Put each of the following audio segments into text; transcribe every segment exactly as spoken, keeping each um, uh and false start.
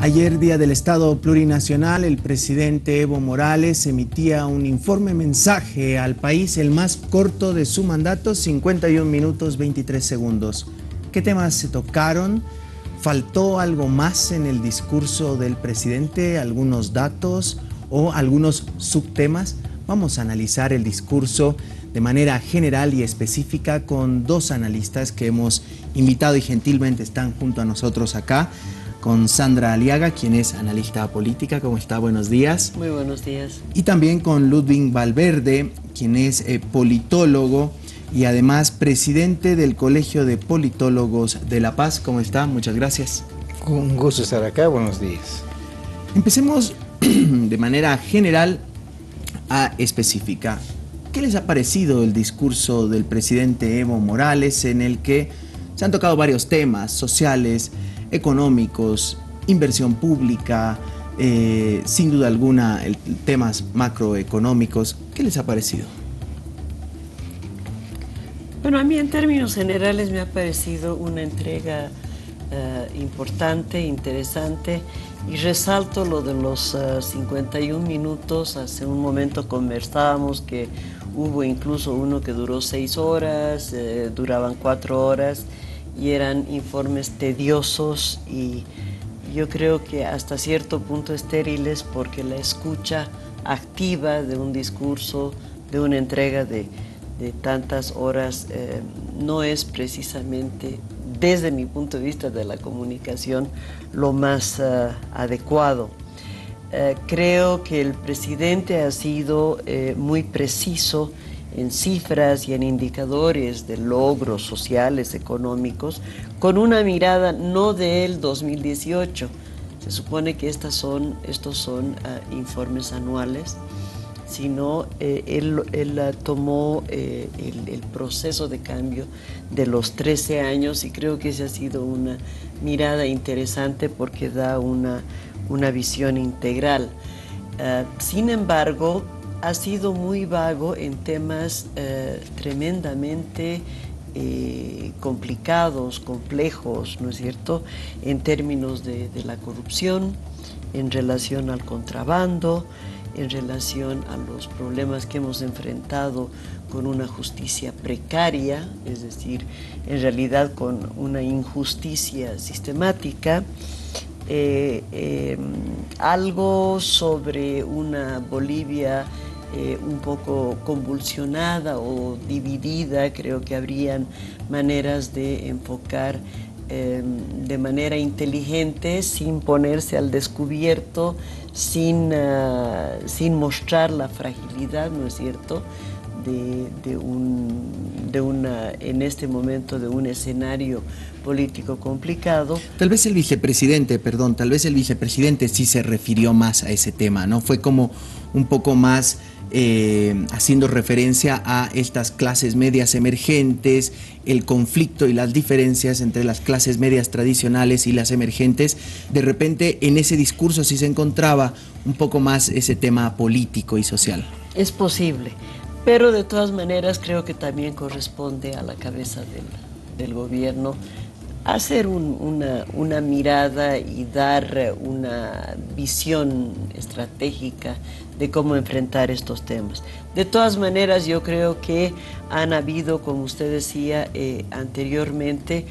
Ayer, día del Estado Plurinacional, el presidente Evo Morales emitía un informe mensaje al país, el más corto de su mandato, cincuenta y un minutos veintitrés segundos. ¿Qué temas se tocaron? ¿Faltó algo más en el discurso del presidente? ¿Algunos datos o algunos subtemas? Vamos a analizar el discurso de manera general y específica con dos analistas que hemos invitado y gentilmente están junto a nosotros acá. Con Sandra Aliaga, quien es analista política. ¿Cómo está? Buenos días. Muy buenos días. Y también con Ludwig Valverde, quien es eh, politólogo y además presidente del Colegio de Politólogos de La Paz. ¿Cómo está? Muchas gracias. Un gusto estar acá. Buenos días. Empecemos de manera general a específica. ¿Qué les ha parecido el discurso del presidente Evo Morales, en el que se han tocado varios temas sociales, económicos, inversión pública, eh, sin duda alguna el, temas macroeconómicos? ¿Qué les ha parecido? Bueno, a mí en términos generales me ha parecido una entrega uh, importante, interesante, y resalto lo de los uh, cincuenta y un minutos. Hace un momento conversábamos que hubo incluso uno que duró seis horas, eh, duraban cuatro horas, y eran informes tediosos y yo creo que hasta cierto punto estériles, porque la escucha activa de un discurso, de una entrega de, de tantas horas, eh, no es precisamente, desde mi punto de vista de la comunicación, lo más uh, adecuado. Uh, creo que el presidente ha sido eh, muy preciso en cifras y en indicadores de logros sociales, económicos, con una mirada no del dos mil dieciocho. Se supone que estas son, estos son uh, informes anuales, sino eh, él, él uh, tomó eh, el, el proceso de cambio de los trece años, y creo que esa ha sido una mirada interesante porque da una, una visión integral. Uh, sin embargo, ha sido muy vago en temas eh, tremendamente eh, complicados, complejos, ¿no es cierto?, en términos de, de la corrupción, en relación al contrabando, en relación a los problemas que hemos enfrentado con una justicia precaria, es decir, en realidad con una injusticia sistemática. Eh, eh, algo sobre una Bolivia eh, un poco convulsionada o dividida. Creo que habrían maneras de enfocar eh, de manera inteligente, sin ponerse al descubierto, sin, uh, sin mostrar la fragilidad, ¿no es cierto?, De, de, un, de una, en este momento, de un escenario político complicado. Tal vez el vicepresidente, perdón, tal vez el vicepresidente sí se refirió más a ese tema, ¿no? Fue como un poco más eh, haciendo referencia a estas clases medias emergentes, el conflicto y las diferencias entre las clases medias tradicionales y las emergentes. De repente en ese discurso sí se encontraba un poco más ese tema político y social. Es posible. Pero de todas maneras creo que también corresponde a la cabeza del, del gobierno hacer un, una, una mirada y dar una visión estratégica de cómo enfrentar estos temas. De todas maneras, yo creo que han habido, como usted decía eh, anteriormente,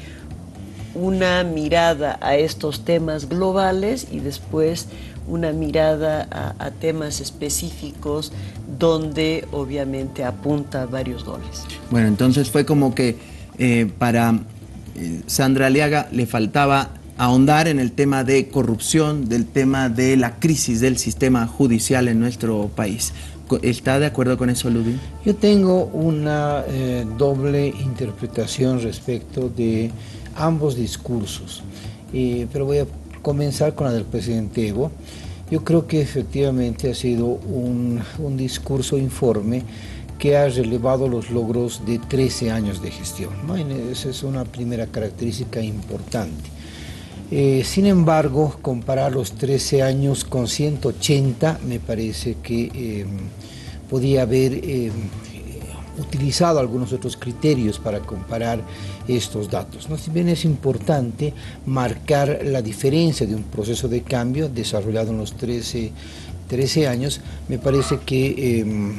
una mirada a estos temas globales y después una mirada a, a temas específicos donde obviamente apunta varios goles. Bueno, entonces fue como que eh, para eh, Sandra Aliaga le faltaba ahondar en el tema de corrupción, del tema de la crisis del sistema judicial en nuestro país. ¿Está de acuerdo con eso, Ludwig? Yo tengo una eh, doble interpretación respecto de ambos discursos, eh, pero voy a comenzar con la del presidente Evo. Yo creo que efectivamente ha sido un, un discurso informe que ha relevado los logros de trece años de gestión, ¿no? Esa es una primera característica importante. Eh, sin embargo, comparar los trece años con ciento ochenta me parece que eh, podía haber eh, utilizado algunos otros criterios para comparar estos datos, ¿no? Si bien es importante marcar la diferencia de un proceso de cambio desarrollado en los trece, trece años, me parece que eh,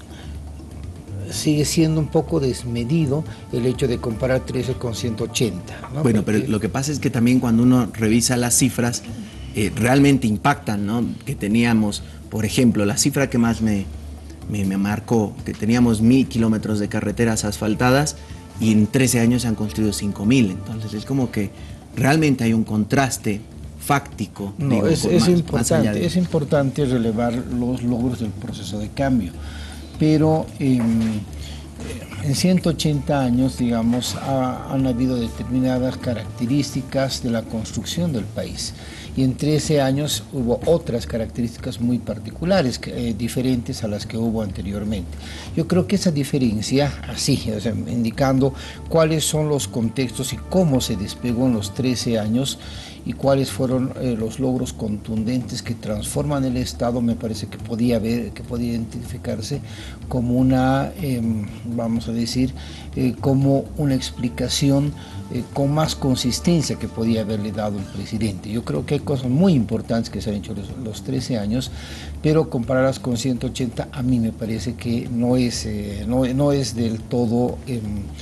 sigue siendo un poco desmedido el hecho de comparar trece con ciento ochenta, ¿no? Bueno, Porque... pero lo que pasa es que también cuando uno revisa las cifras, eh, realmente impactan, ¿no? Que teníamos, por ejemplo, la cifra que más me, me, me marcó, que teníamos mil kilómetros de carreteras asfaltadas y en trece años se han construido cinco mil. Entonces es como que realmente hay un contraste fáctico. No, digo, es, más, es, más importante, de... es importante relevar los logros del proceso de cambio, pero eh, en ciento ochenta años, digamos, ha, han habido determinadas características de la construcción del país. Y en trece años hubo otras características muy particulares, eh, diferentes a las que hubo anteriormente. Yo creo que esa diferencia, así, o sea, indicando cuáles son los contextos y cómo se despegó en los trece años y cuáles fueron eh, los logros contundentes que transforman el Estado, me parece que podía ver, que podía identificarse como una, eh, vamos a decir, eh, como una explicación eh, con más consistencia que podía haberle dado el presidente. Yo creo que hay cosas muy importantes que se han hecho los, los trece años, pero compararlas con ciento ochenta a mí me parece que no es, eh, no, no es del todo eh,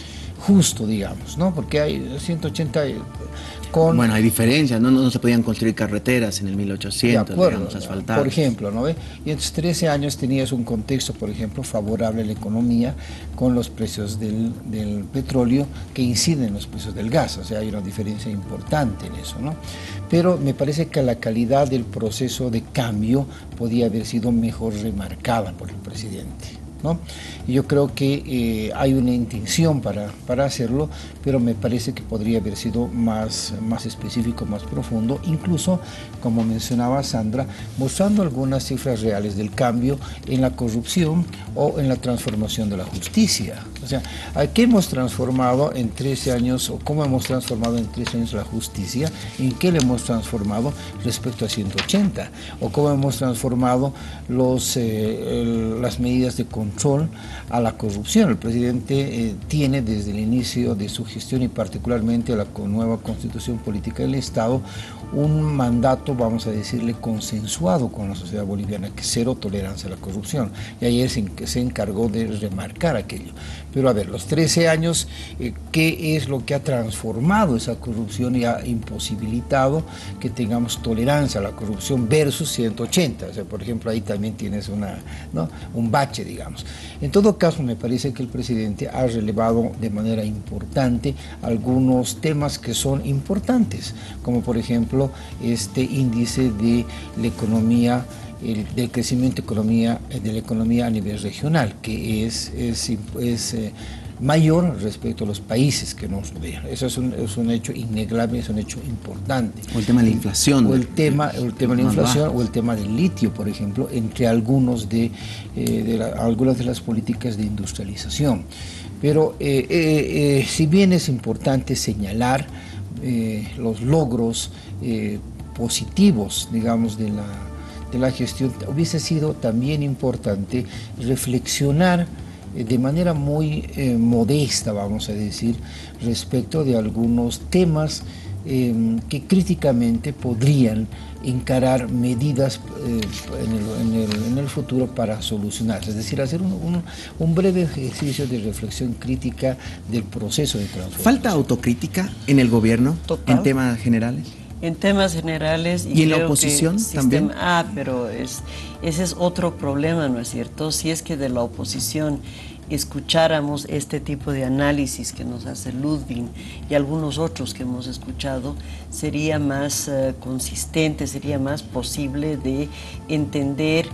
justo, digamos, ¿no? Porque hay ciento ochenta... Eh, Con, bueno, hay diferencias, ¿no? No, no se podían construir carreteras en el mil ochocientos, de acuerdo, digamos, asfaltadas. Por ejemplo, ¿no ve? Y en estos trece años tenías un contexto, por ejemplo, favorable a la economía con los precios del, del petróleo que inciden en los precios del gas, o sea, hay una diferencia importante en eso, ¿no? Pero me parece que la calidad del proceso de cambio podía haber sido mejor remarcada por el presidente, ¿no? Y yo creo que eh, hay una intención para, para hacerlo, pero me parece que podría haber sido más, más específico, más profundo, incluso, como mencionaba Sandra, mostrando algunas cifras reales del cambio en la corrupción o en la transformación de la justicia. O sea, ¿a qué hemos transformado en trece años, o cómo hemos transformado en trece años la justicia? ¿En qué le hemos transformado respecto a ciento ochenta? ¿O cómo hemos transformado los, eh, el, las medidas de control a la corrupción? El presidente eh, tiene desde el inicio de su gestión y particularmente a la nueva constitución política del Estado un mandato, vamos a decirle, consensuado con la sociedad boliviana, que cero tolerancia a la corrupción. Y ayer se, se encargó de remarcar aquello. Pero a ver, los trece años, eh, ¿qué es lo que ha transformado esa corrupción y ha imposibilitado que tengamos tolerancia a la corrupción versus ciento ochenta? O sea, por ejemplo, ahí también tienes una, ¿no? un bache, digamos. En todo caso, me parece que el presidente ha relevado de manera importante algunos temas que son importantes, como por ejemplo este índice de la economía, el, del crecimiento economía, de la economía a nivel regional, que es, es, es eh, mayor respecto a los países que nos rodean. Eso es un, es un hecho innegable, es un hecho importante. O el tema de la inflación. O el tema, el tema de la inflación o el tema del litio, por ejemplo, entre algunos de, eh, de la, algunas de las políticas de industrialización. Pero eh, eh, eh, si bien es importante señalar eh, los logros eh, positivos, digamos, de la, de la gestión, hubiese sido también importante reflexionar de manera muy eh, modesta, vamos a decir, respecto de algunos temas eh, que críticamente podrían encarar medidas eh, en, el, en, el, en el futuro para solucionar, es decir, hacer un, un, un breve ejercicio de reflexión crítica del proceso de transformación. ¿Falta autocrítica en el gobierno? Total. En temas generales? En temas generales. ¿Y, ¿Y en la oposición sistema, también? Ah, pero es, ese es otro problema, ¿no es cierto? Si es que de la oposición escucháramos este tipo de análisis que nos hace Ludwig y algunos otros que hemos escuchado, sería más uh, consistente, sería más posible de entender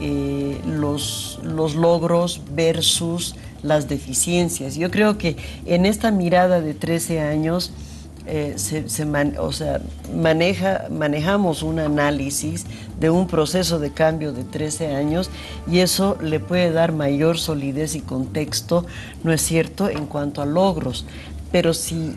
eh, los, los logros versus las deficiencias. Yo creo que en esta mirada de trece años Eh, se, se man, o sea, maneja, manejamos un análisis de un proceso de cambio de trece años y eso le puede dar mayor solidez y contexto, ¿no es cierto?, en cuanto a logros. Pero si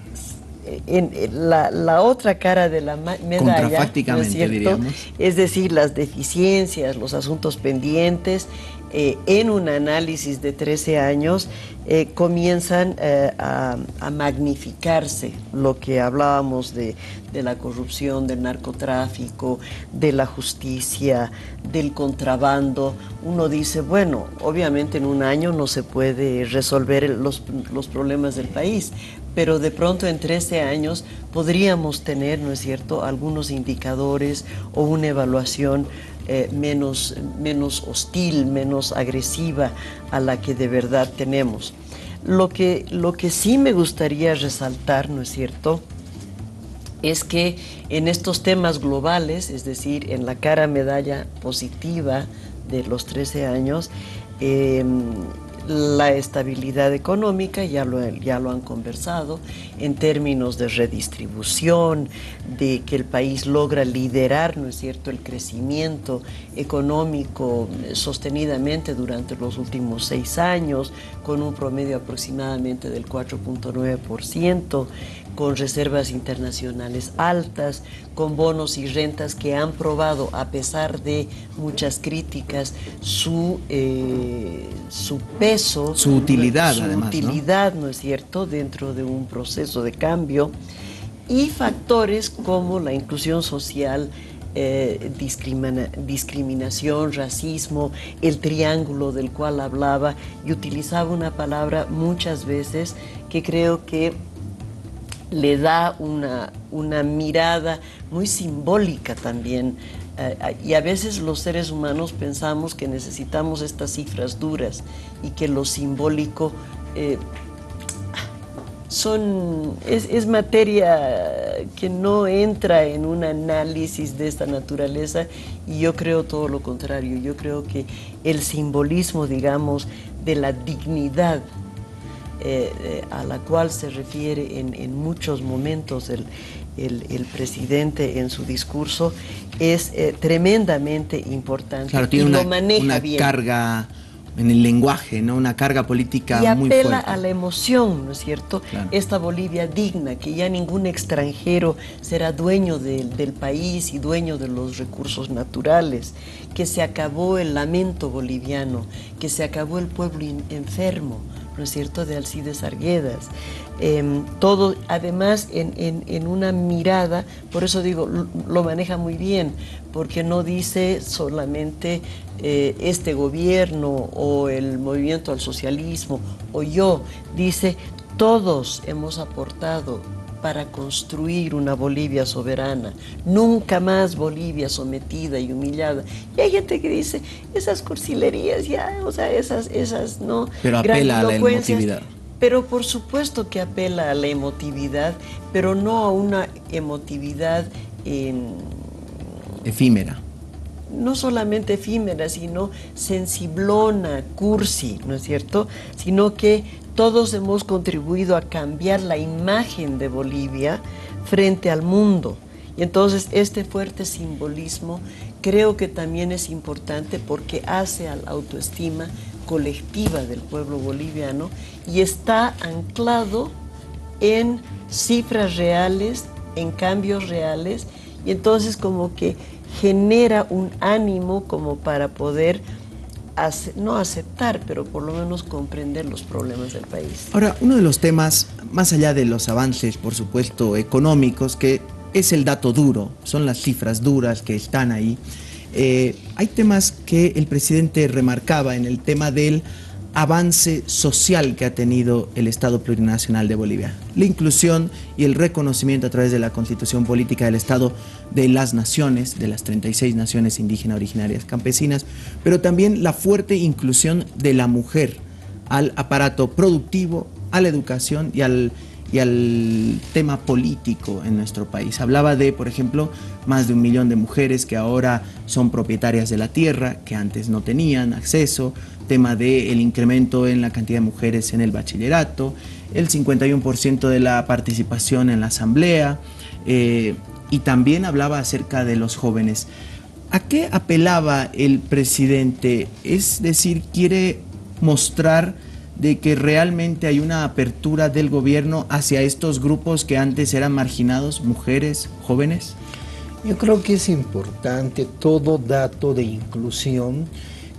en, en la, la otra cara de la medalla, ¿no es cierto?, diríamos. es decir, las deficiencias, los asuntos pendientes, eh, en un análisis de trece años, eh, comienzan eh, a, a magnificarse lo que hablábamos de, de la corrupción, del narcotráfico, de la justicia, del contrabando. Uno dice, bueno, obviamente en un año no se puede resolver los, los problemas del país, pero de pronto en trece años podríamos tener, ¿no es cierto?, algunos indicadores o una evaluación eh, menos, menos hostil, menos agresiva a la que de verdad tenemos. Lo que, lo que sí me gustaría resaltar, ¿no es cierto?, es que en estos temas globales, es decir, en la cara medalla positiva de los trece años, eh, la estabilidad económica, ya lo, ya lo han conversado, en términos de redistribución, de que el país logra liderar, ¿no es cierto?, el crecimiento económico sostenidamente durante los últimos seis años, con un promedio aproximadamente del cuatro punto nueve por ciento, con reservas internacionales altas, con bonos y rentas que han probado, a pesar de muchas críticas, su, eh, su peso, su utilidad, su además, utilidad, ¿no? ¿no es cierto?, dentro de un proceso de cambio, y factores como la inclusión social, eh, discrimina, discriminación, racismo, el triángulo del cual hablaba, y utilizaba una palabra muchas veces que creo que le da una, una mirada muy simbólica también, eh, y a veces los seres humanos pensamos que necesitamos estas cifras duras y que lo simbólico eh, son, es, es materia que no entra en un análisis de esta naturaleza, y yo creo todo lo contrario. Yo creo que el simbolismo, digamos, de la dignidad Eh, eh, a la cual se refiere en, en muchos momentos el, el, el presidente en su discurso, es eh, tremendamente importante. Claro, tiene y una, lo maneja una bien. carga en el lenguaje, ¿no? Una carga política y muy apela fuerte. a la emoción, ¿no es cierto? Claro. Esta Bolivia digna, que ya ningún extranjero será dueño de, del país y dueño de los recursos naturales, que se acabó el lamento boliviano, que se acabó el pueblo in, enfermo, ¿no es cierto?, de Alcides Arguedas. Eh, todo, además, en, en, en una mirada, por eso digo, lo, lo maneja muy bien, porque no dice solamente eh, este gobierno o el movimiento al socialismo o yo, dice todos hemos aportado para construir una Bolivia soberana, nunca más Bolivia sometida y humillada. Y hay gente que dice, esas cursilerías ya, o sea, esas, esas, ¿no? Pero apela a la emotividad. Pero por supuesto que apela a la emotividad, pero no a una emotividad eh, efímera. No solamente efímera, sino sensiblona, cursi, ¿no es cierto? Sino que todos hemos contribuido a cambiar la imagen de Bolivia frente al mundo. Y entonces este fuerte simbolismo creo que también es importante porque hace a la autoestima colectiva del pueblo boliviano y está anclado en cifras reales, en cambios reales, y entonces como que genera un ánimo como para poder Ace no aceptar, pero por lo menos comprender los problemas del país. Ahora, uno de los temas, más allá de los avances, por supuesto, económicos, que es el dato duro, son las cifras duras que están ahí, eh, hay temas que el presidente remarcaba en el tema del avance social que ha tenido el Estado Plurinacional de Bolivia, la inclusión y el reconocimiento a través de la Constitución Política del Estado de las naciones, de las treinta y seis naciones indígenas originarias campesinas, pero también la fuerte inclusión de la mujer al aparato productivo, a la educación y al, y al tema político en nuestro país. Hablaba de, por ejemplo, más de un millón de mujeres que ahora son propietarias de la tierra, que antes no tenían acceso, tema del incremento en la cantidad de mujeres en el bachillerato, el cincuenta y uno por ciento de la participación en la asamblea, eh, y también hablaba acerca de los jóvenes. ¿A qué apelaba el presidente? Es decir, quiere mostrar de que realmente hay una apertura del gobierno hacia estos grupos que antes eran marginados, mujeres, jóvenes. Yo creo que es importante todo dato de inclusión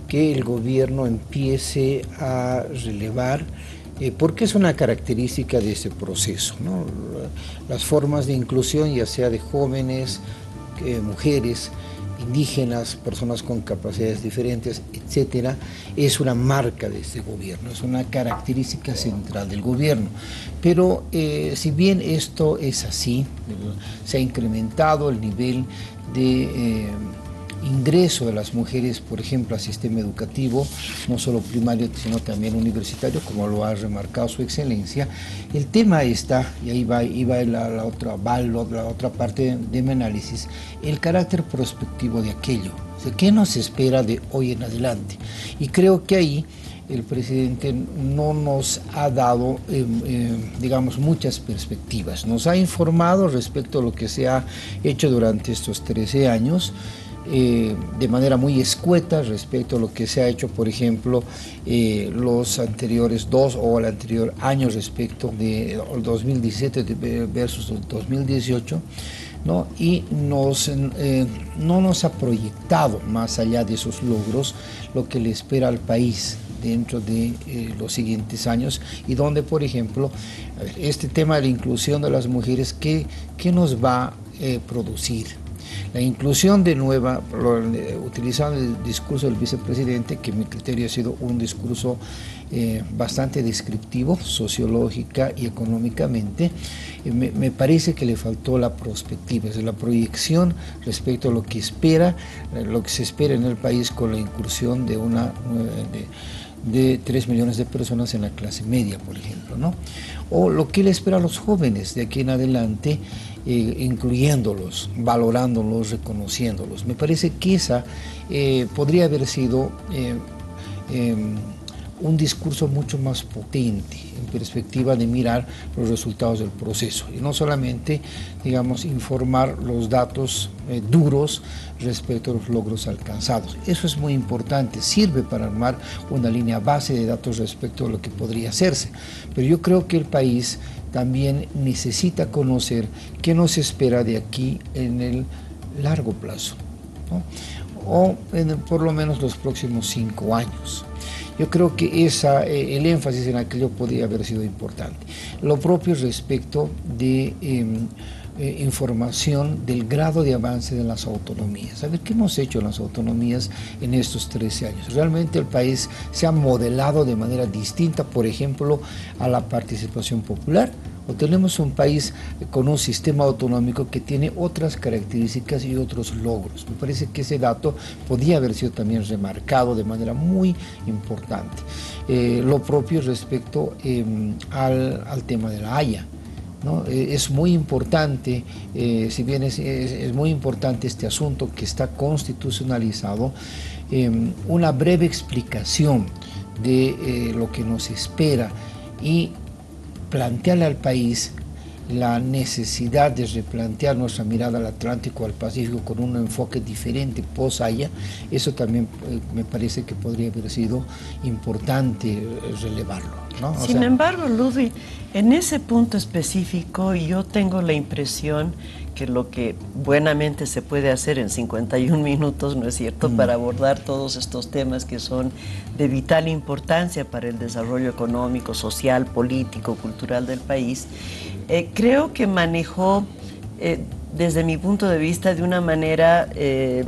que el gobierno empiece a relevar, eh, porque es una característica de ese proceso, ¿no? Las formas de inclusión, ya sea de jóvenes, eh, mujeres, indígenas, personas con capacidades diferentes, etcétera, es una marca de este gobierno, es una característica central del gobierno. Pero eh, si bien esto es así, se ha incrementado el nivel de eh, ingreso de las mujeres, por ejemplo, al sistema educativo, no solo primario, sino también universitario, como lo ha remarcado su excelencia. El tema está, y ahí va, ahí va la, la, otra, va la otra parte de mi análisis, el carácter prospectivo de aquello. O sea, ¿qué nos espera de hoy en adelante? Y creo que ahí el presidente no nos ha dado, eh, eh, digamos, muchas perspectivas. Nos ha informado respecto a lo que se ha hecho durante estos trece años, Eh, de manera muy escueta respecto a lo que se ha hecho, por ejemplo, eh, los anteriores dos o el anterior año respecto de dos mil diecisiete versus dos mil dieciocho, ¿no? Y nos, eh, no nos ha proyectado más allá de esos logros lo que le espera al país dentro de eh, los siguientes años, y donde, por ejemplo, a ver, este tema de la inclusión de las mujeres, ¿qué, qué nos va a eh, producir? La inclusión de nueva, utilizando el discurso del vicepresidente, que en mi criterio ha sido un discurso eh, bastante descriptivo, sociológica y económicamente, eh, me, me parece que le faltó la perspectiva, es decir, la proyección respecto a lo que espera, eh, lo que se espera en el país con la incursión de una de, de tres millones de personas en la clase media, por ejemplo, ¿no? O lo que le espera a los jóvenes de aquí en adelante, eh, incluyéndolos, valorándolos, reconociéndolos. Me parece que esa eh, podría haber sido eh, eh, un discurso mucho más potente en perspectiva de mirar los resultados del proceso y no solamente, digamos, informar los datos eh, duros respecto a los logros alcanzados. Eso es muy importante, sirve para armar una línea base de datos respecto a lo que podría hacerse, pero yo creo que el país también necesita conocer qué nos espera de aquí en el largo plazo, ¿no? O en, por lo menos los próximos cinco años. Yo creo que esa, eh, el énfasis en aquello podría haber sido importante. Lo propio respecto de eh, eh, información del grado de avance de las autonomías. A ver, ¿qué hemos hecho en las autonomías en estos trece años? Realmente el país se ha modelado de manera distinta, por ejemplo, a la participación popular. O tenemos un país con un sistema autonómico que tiene otras características y otros logros. Me parece que ese dato podía haber sido también remarcado de manera muy importante. Eh, lo propio respecto eh, al, al tema de la Haya, ¿no? Eh, es muy importante, eh, si bien es, es, es muy importante este asunto que está constitucionalizado, eh, una breve explicación de eh, lo que nos espera y plantearle al país la necesidad de replantear nuestra mirada al Atlántico, al Pacífico, con un enfoque diferente post-Haya. Eso también eh, me parece que podría haber sido importante relevarlo, ¿no? O Sin sea, embargo, Ludwig, en ese punto específico yo tengo la impresión que lo que buenamente se puede hacer en cincuenta y un minutos, ¿no es cierto?, mm. para abordar todos estos temas que son de vital importancia para el desarrollo económico, social, político, cultural del país, eh, creo que manejó, eh, desde mi punto de vista, de una manera eh,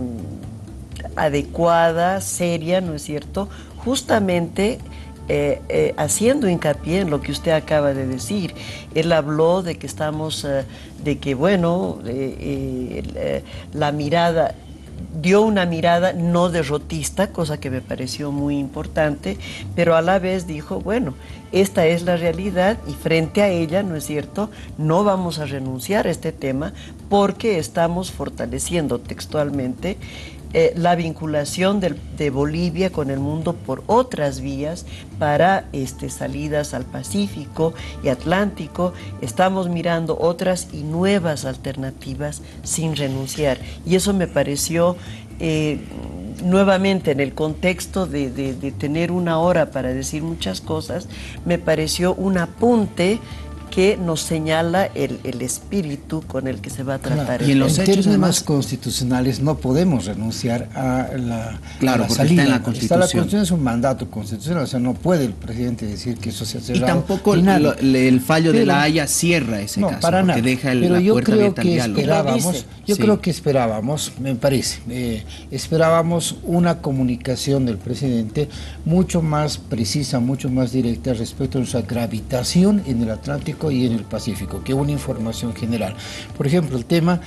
adecuada, seria, ¿no es cierto?, justamente Eh, eh, haciendo hincapié en lo que usted acaba de decir. Él habló de que estamos, eh, de que bueno, eh, eh, la mirada, dio una mirada no derrotista, cosa que me pareció muy importante, pero a la vez dijo, bueno, esta es la realidad y frente a ella, ¿no es cierto?, no vamos a renunciar a este tema porque estamos fortaleciendo textualmente Eh, la vinculación del, de Bolivia con el mundo por otras vías para este, salidas al Pacífico y Atlántico. Estamos mirando otras y nuevas alternativas sin renunciar. Y eso me pareció, eh, nuevamente en el contexto de, de, de tener una hora para decir muchas cosas, me pareció un apunte que nos señala el, el espíritu con el que se va a tratar. Claro. El Y en los tema. hechos además constitucionales no podemos renunciar a la, claro, a la porque salida. Está en la Constitución. Está la Constitución, es un mandato constitucional, o sea, no puede el presidente decir que eso se ha cerrado. Y tampoco lo, el fallo pero, de la Haya cierra ese no, caso, para porque nada. deja el, pero la yo puerta creo abierta que al diálogo. esperábamos, yo sí. creo que esperábamos, me parece, eh, esperábamos una comunicación del presidente mucho más precisa, mucho más directa respecto a nuestra gravitación en el Atlántico y en el Pacífico, que una información general. Por ejemplo, el tema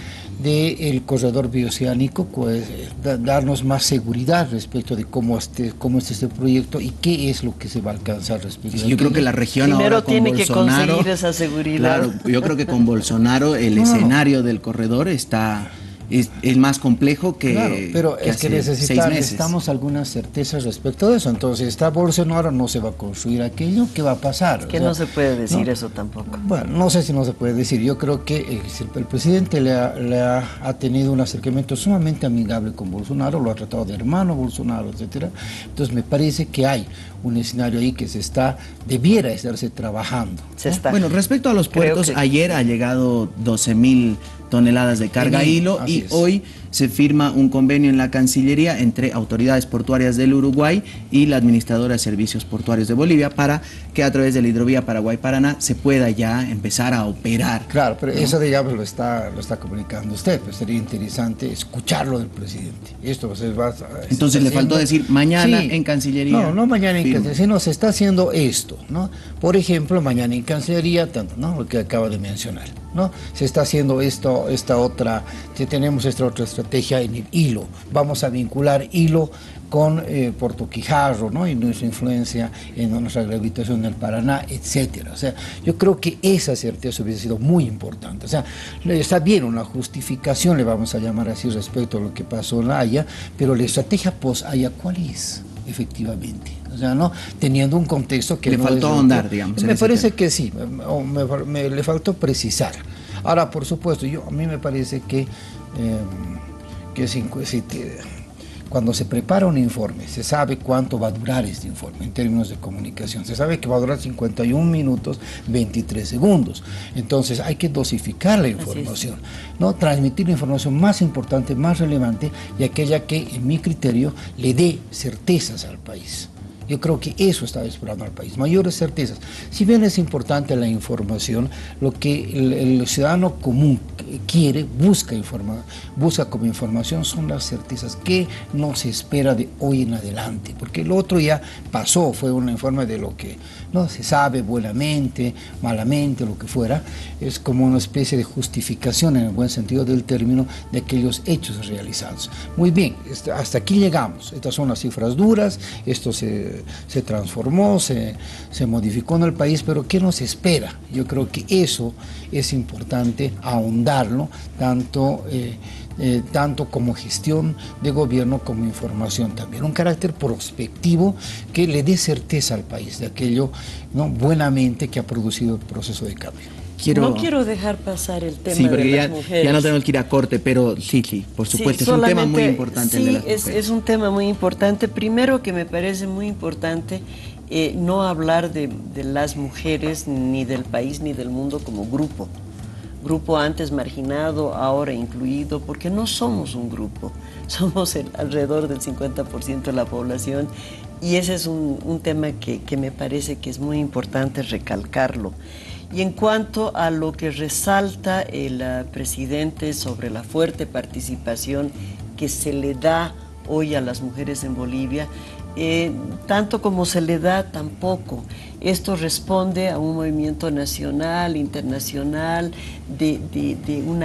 del corredor bioceánico, pues, da, darnos más seguridad respecto de cómo este, cómo es este proyecto y qué es lo que se va a alcanzar respecto sí, a yo creo que la región primero ahora con tiene Bolsonaro, que conseguir esa seguridad. Claro, yo creo que con Bolsonaro el no. escenario del corredor está es, es más complejo que claro, pero que es que necesita, necesitamos algunas certezas respecto de eso. Entonces, está Bolsonaro, no se va a construir aquello, ¿qué va a pasar? Es que o sea, no se puede decir ¿no? eso tampoco. Bueno, no sé si no se puede decir. Yo creo que el, el presidente le, ha, le ha, ha tenido un acercamiento sumamente amigable con Bolsonaro, lo ha tratado de hermano Bolsonaro, etcétera. Entonces, me parece que hay un escenario ahí que se está, debiera estarse trabajando. Se está. Bueno, respecto a los puertos, que... ayer ha llegado doce mil toneladas de carga hilo y es. hoy se firma un convenio en la Cancillería entre autoridades portuarias del Uruguay y la Administradora de Servicios Portuarios de Bolivia para que a través de la hidrovía Paraguay-Paraná se pueda ya empezar a operar. Claro, pero ¿no? eso digamos lo está, lo está comunicando usted, pues sería interesante escucharlo del presidente. Esto se va a, Entonces le haciendo... faltó decir mañana sí, en Cancillería. No, no mañana en Cancillería, sino se está haciendo esto, ¿no? Por ejemplo, mañana en Cancillería, tanto, ¿no? Lo que acaba de mencionar, ¿no? Se está haciendo esto, esta otra, si tenemos esta otra estrategia en el hilo, vamos a vincular hilo con eh, Puerto Quijarro, ¿no? Y nuestra influencia en nuestra gravitación del Paraná, etcétera. O sea, yo creo que esa certeza hubiese sido muy importante. O sea, está bien una justificación, le vamos a llamar así respecto a lo que pasó en la Haya, pero la estrategia post-Haya, ¿cuál es? Efectivamente, o sea, no teniendo un contexto que le no faltó ahondar, digamos. Me parece tema. que sí, me, me, me, le faltó precisar. Ahora, por supuesto, yo a mí me parece que, eh, que si, si te, cuando se prepara un informe, se sabe cuánto va a durar este informe en términos de comunicación. Se sabe que va a durar cincuenta y un minutos, veintitrés segundos. Entonces hay que dosificar la información, ¿no? Transmitir la información más importante, más relevante y aquella que, en mi criterio, le dé certezas al país. Yo creo que eso estaba esperando al país, mayores certezas. Si bien es importante la información, lo que el, el ciudadano común quiere, busca, informa, busca como información son las certezas. ¿Qué no se espera de hoy en adelante? Porque lo otro ya pasó, fue un informe de lo que no se sabe buenamente, malamente, lo que fuera. Es como una especie de justificación en el buen sentido del término de aquellos hechos realizados. Muy bien, hasta aquí llegamos. Estas son las cifras duras, esto se... se transformó, se, se modificó en el país, pero ¿qué nos espera? Yo creo que eso es importante ahondarlo, tanto, eh, eh, tanto como gestión de gobierno como información también. Un carácter prospectivo que le dé certeza al país de aquello, ¿no? buenamente que ha producido el proceso de cambio. Quiero... No quiero dejar pasar el tema sí, porque de ya, las mujeres. Ya no tenemos que ir a corte, pero sí, sí, por supuesto, sí, es un tema muy importante. Sí, el de las es, es un tema muy importante. Primero que me parece muy importante eh, no hablar de, de las mujeres, ni del país, ni del mundo como grupo. Grupo antes marginado, ahora incluido, porque no somos un grupo. Somos el, alrededor del cincuenta por ciento de la población y ese es un, un tema que, que me parece que es muy importante recalcarlo. Y en cuanto a lo que resalta el uh, presidente sobre la fuerte participación que se le da hoy a las mujeres en Bolivia, eh, tanto como se le da, tampoco. Esto responde a un movimiento nacional, internacional, de, de, de una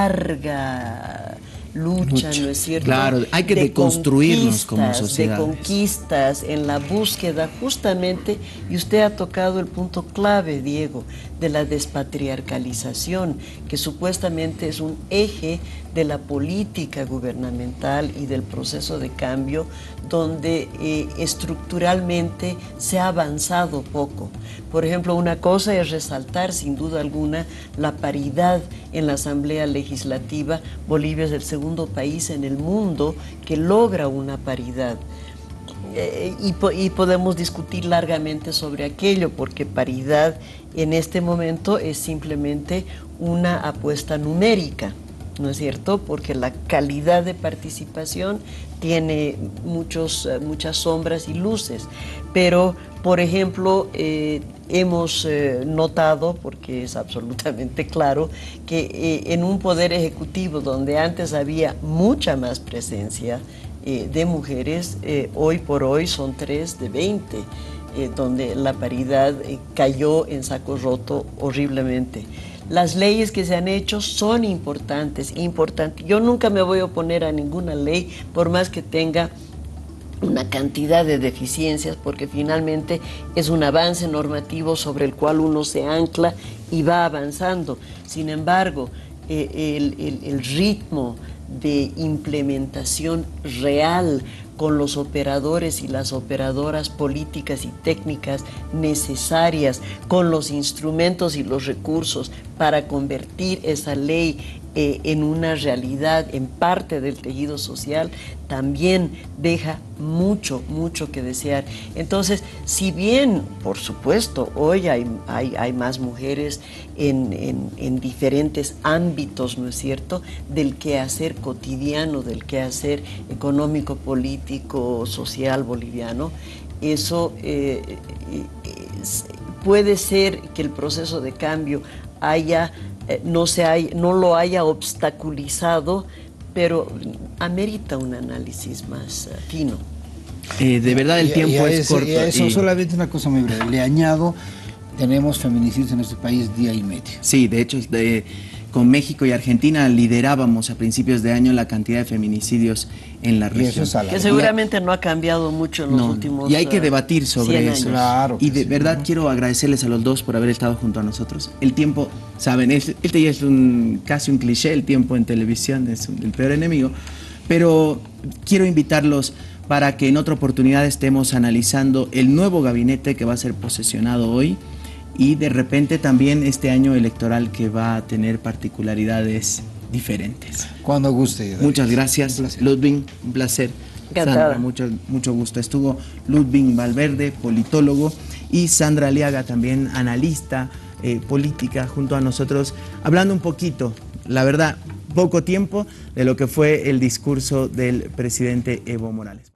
larga lucha, lucha, ¿no es cierto? Claro, hay que de deconstruirnos como sociedad. De conquistas, en la búsqueda justamente, y usted ha tocado el punto clave, Diego, de la despatriarcalización, que supuestamente es un eje de la política gubernamental y del proceso de cambio, donde eh, estructuralmente se ha avanzado poco. Por ejemplo, una cosa es resaltar, sin duda alguna, la paridad en la Asamblea Legislativa. Bolivia es el segundo país en el mundo que logra una paridad. eh, y, po y podemos discutir largamente sobre aquello, porque paridad en este momento es simplemente una apuesta numérica, ¿no es cierto? Porque la calidad de participación tiene muchos, muchas sombras y luces, pero, por ejemplo, eh, hemos eh, notado, porque es absolutamente claro, que eh, en un poder ejecutivo donde antes había mucha más presencia eh, de mujeres, eh, hoy por hoy son tres de veinte, eh, donde la paridad eh, cayó en saco roto horriblemente. Las leyes que se han hecho son importantes, importantes. Yo nunca me voy a oponer a ninguna ley, por más que tenga una cantidad de deficiencias, porque finalmente es un avance normativo sobre el cual uno se ancla y va avanzando. Sin embargo, eh, el, el, el ritmo de implementación real con los operadores y las operadoras políticas y técnicas necesarias, con los instrumentos y los recursos para convertir esa ley eh, en una realidad, en parte del tejido social, también deja mucho, mucho que desear. Entonces, si bien, por supuesto, hoy hay, hay, hay más mujeres en, en, en diferentes ámbitos, ¿no es cierto?, del quehacer cotidiano, del quehacer económico, político, social boliviano, eso eh, es, puede ser que el proceso de cambio haya, eh, no, se hay, no lo haya obstaculizado, pero amerita un análisis más uh, fino. Eh, de verdad el y, tiempo y es ese, corto. Y a eso y... solamente una cosa muy breve. Le añado, tenemos feminicidios en este país día y medio. Sí, de hecho, de, con México y Argentina liderábamos a principios de año la cantidad de feminicidios en la región. Que seguramente no ha cambiado mucho en los no, últimos Y hay que debatir sobre eso. Claro y de sí, verdad ¿no? quiero agradecerles a los dos por haber estado junto a nosotros. El tiempo, saben, este, este ya es un, casi un cliché, el tiempo en televisión es un, el peor enemigo, pero quiero invitarlos para que en otra oportunidad estemos analizando el nuevo gabinete que va a ser posesionado hoy y de repente también este año electoral que va a tener particularidades diferentes. Cuando guste. David. Muchas gracias, Ludwig, un placer. Encantada. Sandra, mucho, mucho gusto. Estuvo Ludwig Valverde, politólogo, y Sandra Aliaga, también analista eh, política, junto a nosotros, hablando un poquito, la verdad, poco tiempo, de lo que fue el discurso del presidente Evo Morales.